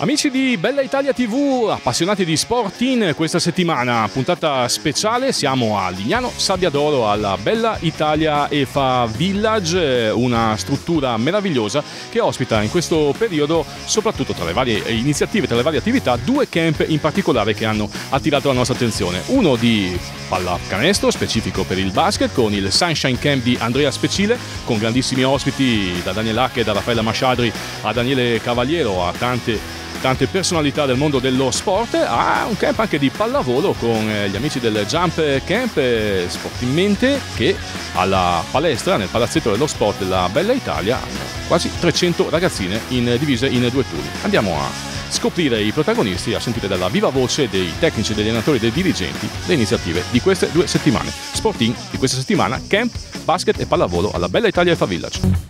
Amici di Bella Italia TV, appassionati di sport in questa settimana, puntata speciale, siamo a Lignano Sabbiadoro alla Bella Italia EFA Village, una struttura meravigliosa che ospita in questo periodo, soprattutto tra le varie iniziative, tra le varie attività, due camp in particolare che hanno attirato la nostra attenzione. Uno di pallacanestro specifico per il basket con il Sunshine Camp di Andrea Specile, con grandissimi ospiti da Daniel Hache, da Raffaella Masciadri a Daniele Cavaliero, a tante personalità del mondo dello sport, a un camp anche di pallavolo con gli amici del Jump Camp Sport in Mente, che alla palestra nel palazzetto dello sport della Bella Italia hanno quasi 300 ragazzine divise in due turni. Andiamo a scoprire i protagonisti, a sentire dalla viva voce dei tecnici, degli allenatori, dei dirigenti le iniziative di queste 2 settimane. Sporting di questa settimana, camp, basket e pallavolo alla Bella Italia EFA Village.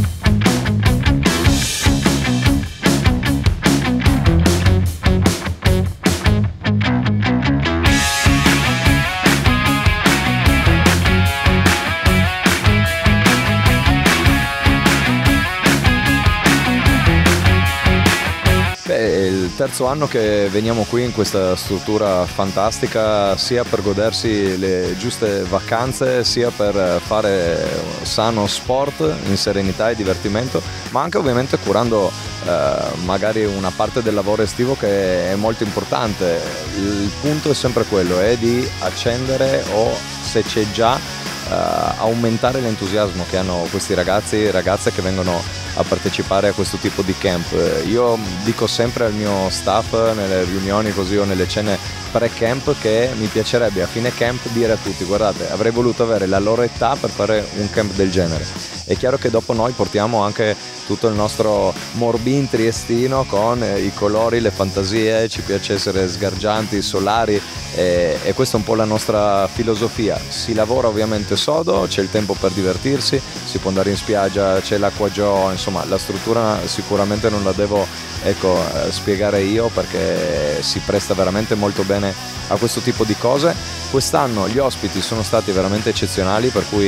Il terzo anno che veniamo qui in questa struttura fantastica, sia per godersi le giuste vacanze, sia per fare sano sport in serenità e divertimento, ma anche ovviamente curando magari una parte del lavoro estivo che è molto importante. Il punto è sempre quello, è di accendere o, se c'è già, aumentare l'entusiasmo che hanno questi ragazzi e ragazze che vengono a partecipare a questo tipo di camp. Io dico sempre al mio staff nelle riunioni così o nelle cene pre-camp che mi piacerebbe a fine camp dire a tutti: guardate, avrei voluto avere la loro età per fare un camp del genere. È chiaro che dopo noi portiamo anche tutto il nostro morbin triestino con i colori, le fantasie, ci piace essere sgargianti, solari, e questa è un po' la nostra filosofia. Si lavora ovviamente sodo, c'è il tempo per divertirsi, si può andare in spiaggia, c'è l'acquagio, insomma la struttura sicuramente non la devo spiegare io, perché si presta veramente molto bene a questo tipo di cose. Quest'anno gli ospiti sono stati veramente eccezionali, per cui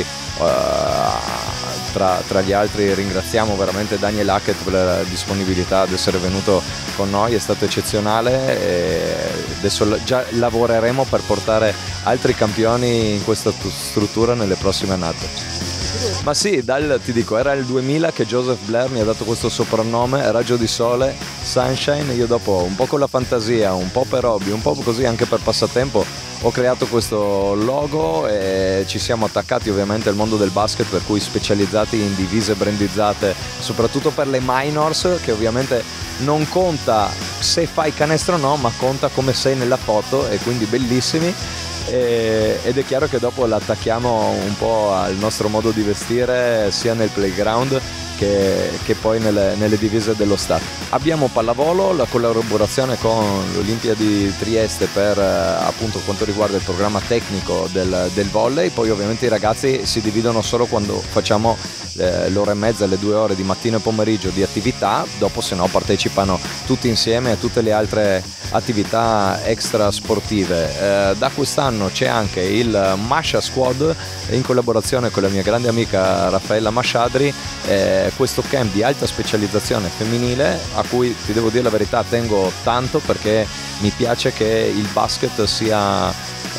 tra gli altri ringraziamo veramente Daniel Hackett per la disponibilità ad essere venuto con noi, è stato eccezionale, e adesso già lavoreremo per portare altri campioni in questa struttura nelle prossime annate. Ma sì, ti dico, era il 2000 che Joseph Blair mi ha dato questo soprannome, Raggio di Sole, Sunshine. Io dopo, un po' con la fantasia, un po' per hobby, un po' così anche per passatempo, ho creato questo logo e ci siamo attaccati ovviamente al mondo del basket, per cui specializzati in divise brandizzate, soprattutto per le minors, che ovviamente non conta se fai canestro o no, ma conta come sei nella foto, e quindi bellissimi. Ed è chiaro che dopo l'attacchiamo un po' al nostro modo di vestire, sia nel playground che poi nelle divise dello staff. Abbiamo pallavolo, la collaborazione con l'Olimpia di Trieste per appunto quanto riguarda il programma tecnico del volley. Poi ovviamente i ragazzi si dividono solo quando facciamo l'ora e mezza, le 2 ore di mattino e pomeriggio di attività, dopo se no partecipano tutti insieme a tutte le altre attività extra sportive. Da quest'anno c'è anche il Masha Squad in collaborazione con la mia grande amica Raffaella Masciadri, questo camp di alta specializzazione femminile a cui, ti devo dire la verità, tengo tanto, perché mi piace che il basket sia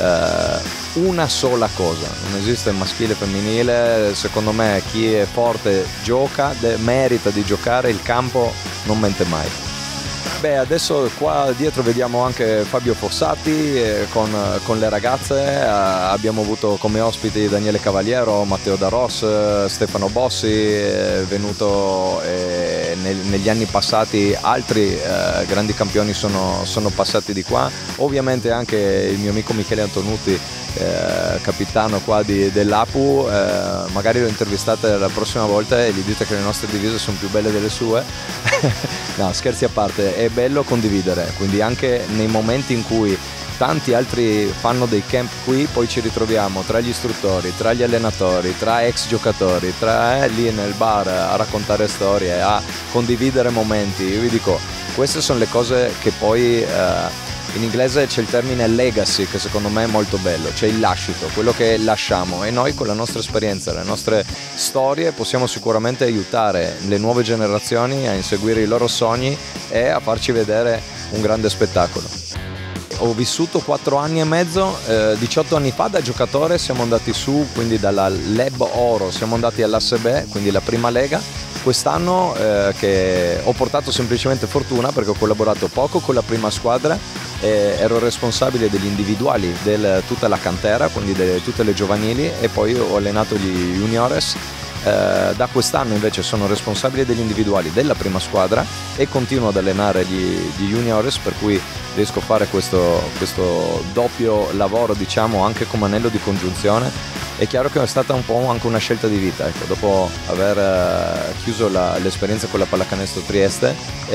una sola cosa, non esiste maschile e femminile. Secondo me chi è forte gioca, merita di giocare, il campo non mente mai. Beh, adesso qua dietro vediamo anche Fabio Fossati con le ragazze. Abbiamo avuto come ospiti Daniele Cavaliero, Matteo Daros, Stefano Bossi, è venuto negli anni passati, altri grandi campioni sono passati di qua. Ovviamente anche il mio amico Michele Antonutti, capitano qua dell'Apu, magari lo intervistate la prossima volta e gli dite che le nostre divise sono più belle delle sue. No, scherzi a parte, è bello condividere, quindi anche nei momenti in cui tanti altri fanno dei camp qui, poi ci ritroviamo tra gli istruttori, tra gli allenatori, tra ex giocatori, tra lì nel bar a raccontare storie, a condividere momenti. Io vi dico, queste sono le cose che poi in inglese c'è il termine legacy, che secondo me è molto bello, cioè il lascito, quello che lasciamo, e noi con la nostra esperienza, le nostre storie possiamo sicuramente aiutare le nuove generazioni a inseguire i loro sogni e a farci vedere un grande spettacolo. Ho vissuto 4 anni e mezzo, 18 anni fa da giocatore siamo andati su, quindi dalla Leb Oro siamo andati all'ASB, quindi la prima lega. Quest'anno che ho portato semplicemente fortuna perché ho collaborato poco con la prima squadra, ero responsabile degli individuali di tutta la cantera, quindi di tutte le giovanili, e poi ho allenato gli juniores. Da quest'anno invece sono responsabile degli individuali della prima squadra e continuo ad allenare gli juniores, per cui riesco a fare questo doppio lavoro, diciamo, anche come anello di congiunzione. È chiaro che è stata un po' anche una scelta di vita, ecco, dopo aver chiuso l'esperienza con la Pallacanestro Trieste,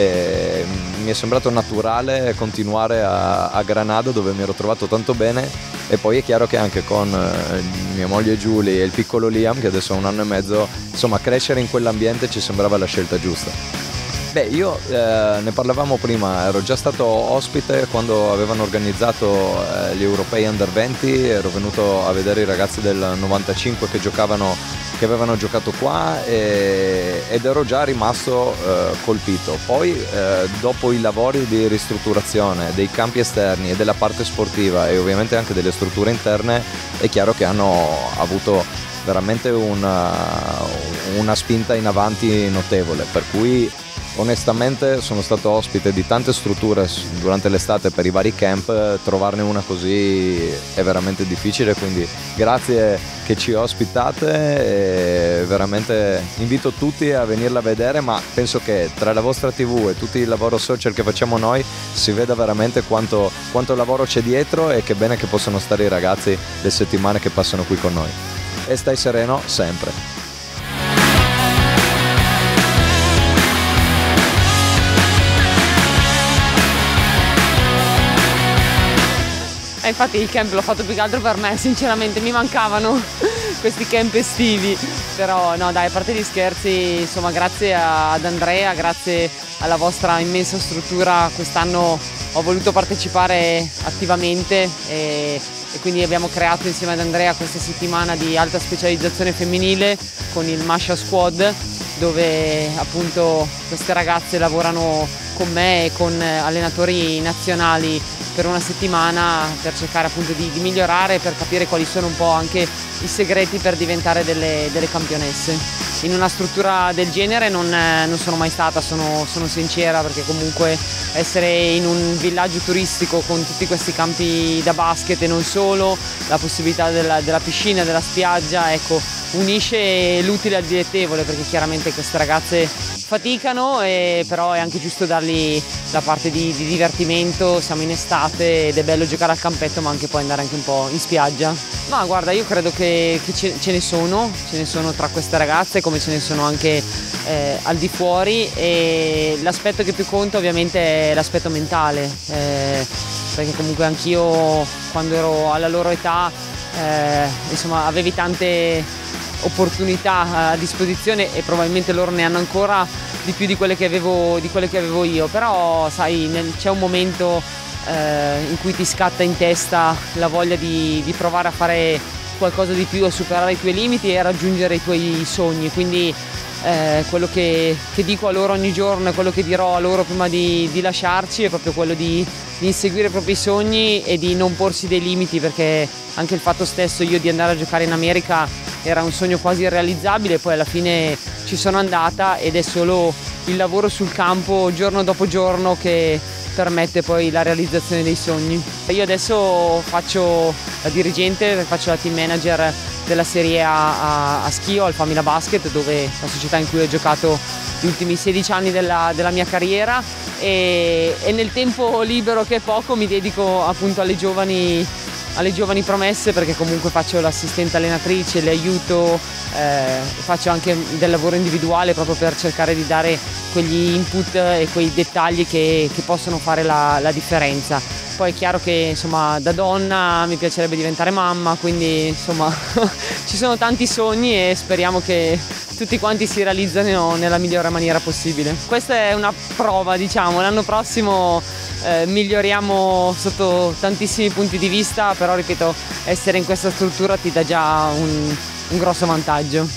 mi è sembrato naturale continuare a Granada, dove mi ero trovato tanto bene, e poi è chiaro che anche con mia moglie Giulia e il piccolo Liam, che adesso ha 1 anno e mezzo, insomma, crescere in quell'ambiente ci sembrava la scelta giusta. Beh, io ne parlavamo prima, ero già stato ospite quando avevano organizzato gli europei Under 20, ero venuto a vedere i ragazzi del 95 che avevano giocato qua, ed ero già rimasto colpito. Poi dopo i lavori di ristrutturazione dei campi esterni e della parte sportiva e ovviamente anche delle strutture interne, è chiaro che hanno avuto veramente una spinta in avanti notevole, per cui onestamente sono stato ospite di tante strutture durante l'estate per i vari camp, trovarne una così è veramente difficile, quindi grazie che ci ospitate, e veramente invito tutti a venirla a vedere, ma penso che tra la vostra TV e tutti il lavoro social che facciamo noi si veda veramente quanto lavoro c'è dietro, e che bene che possono stare i ragazzi le settimane che passano qui con noi. E stai sereno sempre. Infatti il camp l'ho fatto più che altro per me, sinceramente mi mancavano questi camp estivi, però no dai, a parte gli scherzi, insomma, grazie ad Andrea, grazie alla vostra immensa struttura, quest'anno ho voluto partecipare attivamente e quindi abbiamo creato insieme ad Andrea questa settimana di alta specializzazione femminile con il Masha Squad, dove appunto queste ragazze lavorano con me e con allenatori nazionali per una settimana per cercare appunto di migliorare, per capire quali sono un po' anche i segreti per diventare delle campionesse. In una struttura del genere non sono mai stata, sono sincera, perché comunque essere in un villaggio turistico con tutti questi campi da basket e non solo, la possibilità della piscina, della spiaggia, ecco, unisce l'utile al dilettevole, perché chiaramente queste ragazze faticano, però è anche giusto dargli la parte di divertimento. Siamo in estate ed è bello giocare al campetto, ma anche poi andare anche un po' in spiaggia. Ma guarda, io credo che ce ne sono tra queste ragazze, come ce ne sono anche al di fuori, e l'aspetto che più conta ovviamente è l'aspetto mentale, perché comunque anch'io quando ero alla loro età insomma avevi tante opportunità a disposizione, e probabilmente loro ne hanno ancora di più di quelle che avevo io, però sai, c'è un momento in cui ti scatta in testa la voglia di provare a fare qualcosa di più, a superare i tuoi limiti e a raggiungere i tuoi sogni, quindi quello che dico a loro ogni giorno e quello che dirò a loro prima di lasciarci è proprio quello di inseguire i propri sogni e di non porsi dei limiti, perché anche il fatto stesso io di andare a giocare in America era un sogno quasi irrealizzabile, poi alla fine ci sono andata ed è solo il lavoro sul campo giorno dopo giorno che permette poi la realizzazione dei sogni. Io adesso faccio la dirigente, faccio la team manager della Serie A a Schio, al Famila Basket, dove la società in cui ho giocato gli ultimi 16 anni della mia carriera, e nel tempo libero, che è poco, mi dedico appunto alle giovani promesse, perché comunque faccio l'assistente allenatrice, le aiuto, faccio anche del lavoro individuale proprio per cercare di dare quegli input e quei dettagli che possono fare la differenza. Poi è chiaro che insomma da donna mi piacerebbe diventare mamma, quindi insomma ci sono tanti sogni e speriamo che tutti quanti si realizzano nella migliore maniera possibile. Questa è una prova, diciamo, l'anno prossimo miglioriamo sotto tantissimi punti di vista, però ripeto, essere in questa struttura ti dà già un grosso vantaggio.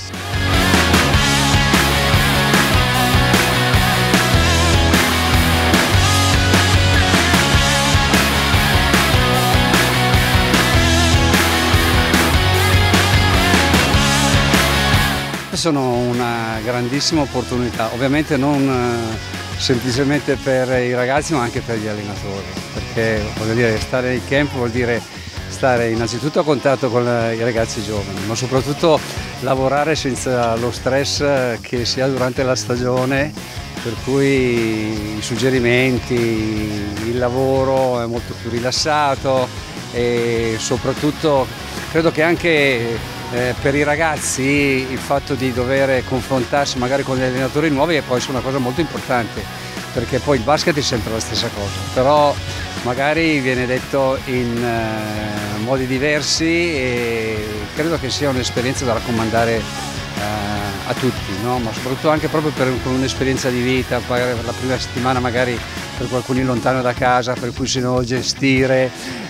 Sono una grandissima opportunità, ovviamente non semplicemente per i ragazzi ma anche per gli allenatori, perché voglio dire, stare nei camp vuol dire stare innanzitutto a contatto con i ragazzi giovani, ma soprattutto lavorare senza lo stress che si ha durante la stagione, per cui i suggerimenti, il lavoro è molto più rilassato e soprattutto credo che anche per i ragazzi il fatto di dover confrontarsi magari con gli allenatori nuovi è poi una cosa molto importante, perché poi il basket è sempre la stessa cosa, però magari viene detto in modi diversi e credo che sia un'esperienza da raccomandare a tutti, no? Ma soprattutto anche proprio con un'esperienza di vita, la prima settimana magari per qualcuno lontano da casa, per cui si devono gestire,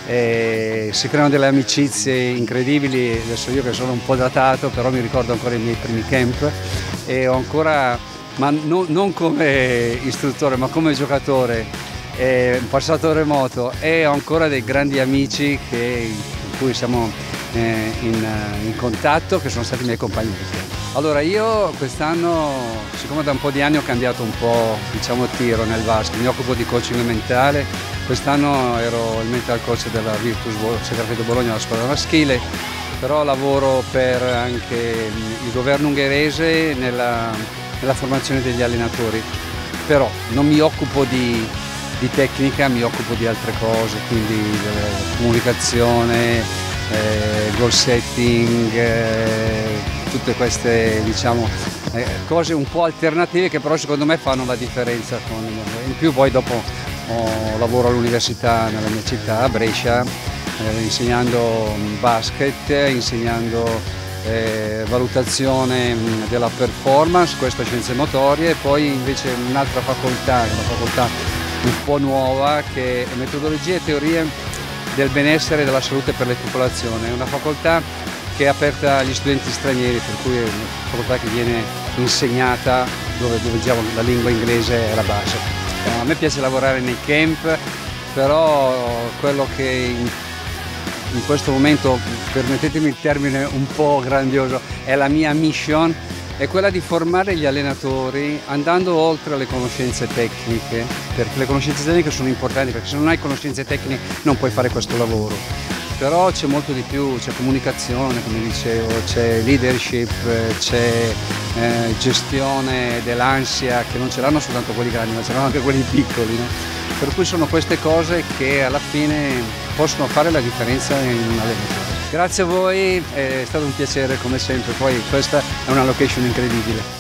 si creano delle amicizie incredibili. Adesso io che sono un po' datato, però mi ricordo ancora i miei primi camp e ho ancora, ma non come istruttore ma come giocatore, un passato remoto, e ho ancora dei grandi amici con cui siamo in contatto, che sono stati i miei compagni di camp. Allora io quest'anno, siccome da un po' di anni ho cambiato un po', diciamo, tiro nel basket, mi occupo di coaching mentale, quest'anno ero il mental coach della Virtus Segafredo Bologna, la squadra maschile, però lavoro per anche il governo ungherese nella formazione degli allenatori, però non mi occupo di tecnica, mi occupo di altre cose, quindi comunicazione, goal setting, tutte queste, diciamo, cose un po' alternative che però secondo me fanno la differenza. In più poi dopo lavoro all'università nella mia città, a Brescia, insegnando basket, insegnando valutazione della performance, questa scienze motorie, e poi invece un'altra facoltà, una facoltà un po' nuova, che è metodologie e teorie del benessere e della salute per le popolazioni. È una facoltà che è aperta agli studenti stranieri, per cui è una facoltà che viene insegnata dove diciamo, la lingua inglese è la base. A me piace lavorare nei camp, però quello che in questo momento, permettetemi il termine un po' grandioso, è la mia mission, è quella di formare gli allenatori andando oltre le conoscenze tecniche, perché le conoscenze tecniche sono importanti, perché se non hai conoscenze tecniche non puoi fare questo lavoro. Però c'è molto di più, c'è comunicazione, come dicevo, c'è leadership, c'è gestione dell'ansia, che non ce l'hanno soltanto quelli grandi, ma ce l'hanno anche quelli piccoli, no? Per cui sono queste cose che alla fine possono fare la differenza in un allenatore. Grazie a voi, è stato un piacere come sempre, poi questa è una location incredibile.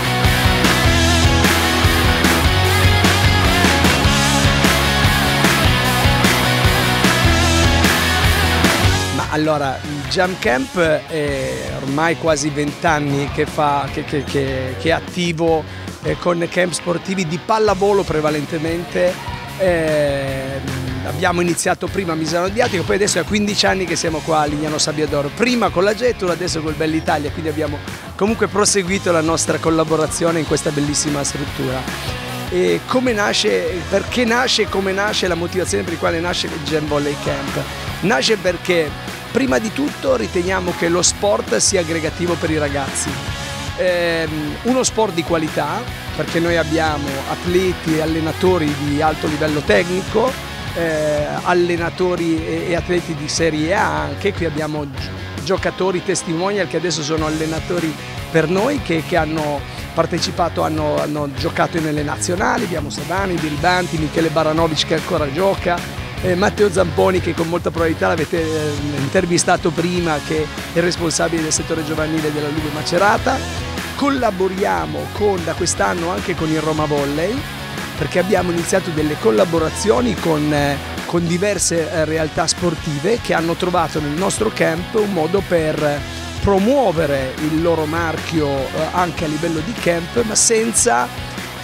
Allora, il Jump Camp è ormai quasi 20 anni che è attivo con camp sportivi di pallavolo prevalentemente. Abbiamo iniziato prima a Misano Adriatico, poi adesso è a 15 anni che siamo qua a Lignano Sabbiadoro, prima con la Getula, adesso col Bella Italia, quindi abbiamo comunque proseguito la nostra collaborazione in questa bellissima struttura. E come nasce, perché nasce e come nasce, la motivazione per la quale nasce il Jam Volley Camp? Nasce perché prima di tutto riteniamo che lo sport sia aggregativo per i ragazzi, uno sport di qualità, perché noi abbiamo atleti e allenatori di alto livello tecnico, allenatori e atleti di Serie A anche, qui abbiamo giocatori testimonial che adesso sono allenatori per noi, che hanno partecipato, hanno giocato nelle nazionali, abbiamo Sadani, Diribanti, Michele Baranovic che ancora gioca, Matteo Zamponi che con molta probabilità l'avete intervistato prima, che è responsabile del settore giovanile della Lube Macerata. Collaboriamo da quest'anno anche con il Roma Volley, perché abbiamo iniziato delle collaborazioni con diverse realtà sportive che hanno trovato nel nostro camp un modo per promuovere il loro marchio anche a livello di camp, ma senza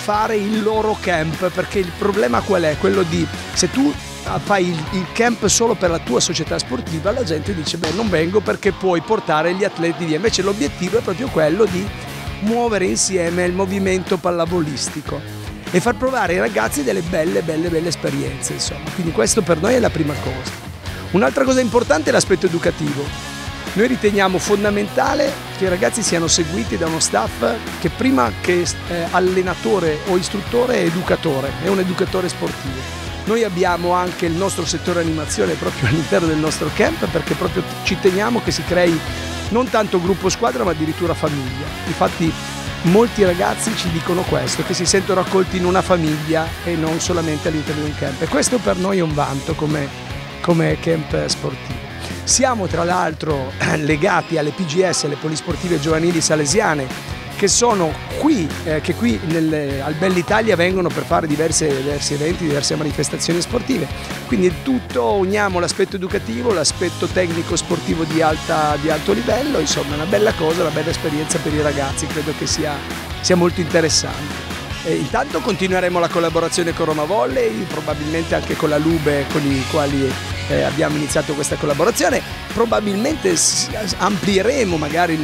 fare il loro camp, perché il problema qual è? Quello di, se tu fai il camp solo per la tua società sportiva, la gente dice beh, non vengo perché puoi portare gli atleti via. Invece l'obiettivo è proprio quello di muovere insieme il movimento pallavolistico e far provare ai ragazzi delle belle esperienze, insomma. Quindi questo per noi è la prima cosa. Un'altra cosa importante è l'aspetto educativo. Noi riteniamo fondamentale che i ragazzi siano seguiti da uno staff che prima che allenatore o istruttore è educatore, è un educatore sportivo. Noi abbiamo anche il nostro settore animazione proprio all'interno del nostro camp, perché proprio ci teniamo che si crei non tanto gruppo squadra ma addirittura famiglia. Infatti molti ragazzi ci dicono questo, che si sentono accolti in una famiglia e non solamente all'interno di un camp, e questo per noi è un vanto come camp sportivo. Siamo tra l'altro legati alle PGS, alle polisportive giovanili salesiane, che sono qui, al Bell'Italia vengono per fare diversi eventi, diverse manifestazioni sportive. Quindi tutto, uniamo l'aspetto educativo, l'aspetto tecnico sportivo di alto livello, insomma è una bella cosa, una bella esperienza per i ragazzi, credo che sia molto interessante. Intanto continueremo la collaborazione con Roma Volley, probabilmente anche con la Lube, con i quali abbiamo iniziato questa collaborazione. Probabilmente amplieremo magari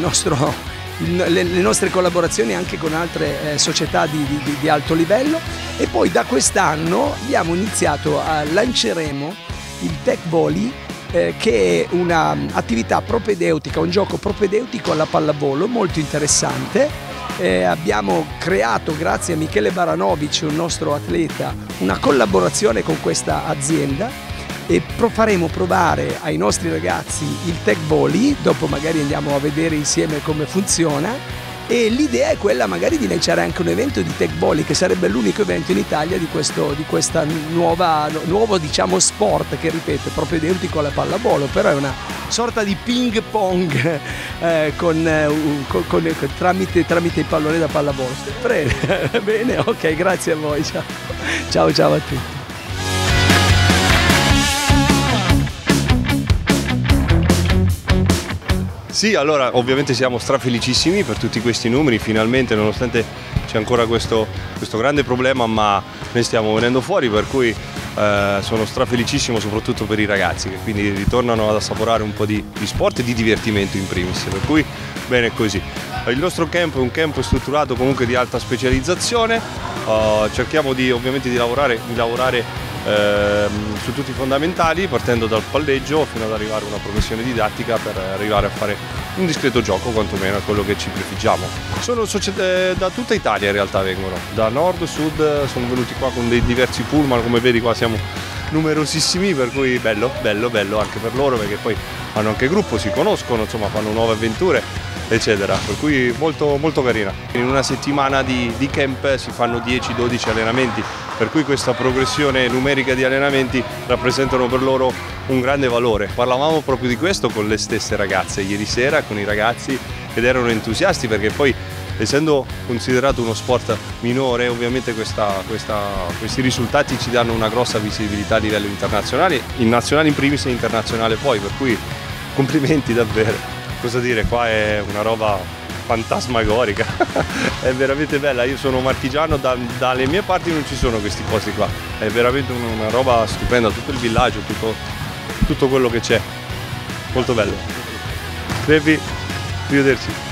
le nostre collaborazioni anche con altre società di alto livello, e poi da quest'anno lanceremo il Tech Volley, che è un'attività propedeutica, un gioco propedeutico alla pallavolo molto interessante. Abbiamo creato, grazie a Michele Baranovic, un nostro atleta, una collaborazione con questa azienda, e faremo provare ai nostri ragazzi il Tech Volley. Dopo magari andiamo a vedere insieme come funziona, e l'idea è quella magari di lanciare anche un evento di Tech Volley, che sarebbe l'unico evento in Italia di questa nuovo diciamo sport, che ripeto è proprio identico alla pallavolo, però è una sorta di ping pong tramite il pallone da pallavolo. Bene, ok, grazie a voi, ciao a tutti. Sì, allora ovviamente siamo strafelicissimi per tutti questi numeri, finalmente, nonostante c'è ancora questo grande problema, ma ne stiamo venendo fuori, per cui sono strafelicissimo soprattutto per i ragazzi, che quindi ritornano ad assaporare un po' di sport e di divertimento in primis, per cui bene così. Il nostro camp è un camp strutturato comunque di alta specializzazione, cerchiamo ovviamente di lavorare su tutti i fondamentali, partendo dal palleggio fino ad arrivare a una progressione didattica per arrivare a fare un discreto gioco, quantomeno è quello che ci prefiggiamo. Sono società da tutta Italia, in realtà vengono da nord, sud, sono venuti qua con dei diversi pullman, come vedi qua siamo numerosissimi, per cui bello anche per loro, perché poi hanno anche gruppo, si conoscono, insomma fanno nuove avventure eccetera, per cui molto carina. In una settimana di camp si fanno 10-12 allenamenti, per cui questa progressione numerica di allenamenti rappresentano per loro un grande valore. Parlavamo proprio di questo con le stesse ragazze ieri sera, con i ragazzi, ed erano entusiasti, perché poi, essendo considerato uno sport minore, ovviamente questi risultati ci danno una grossa visibilità a livello internazionale, in nazionale in primis e internazionale poi, per cui complimenti davvero. Cosa dire, qua è una roba fantasmagorica, è veramente bella. Io sono marchigiano, dalle mie parti non ci sono questi posti qua, è veramente una roba stupenda, tutto il villaggio, tutto quello che c'è, molto bello. Crepi, arrivederci.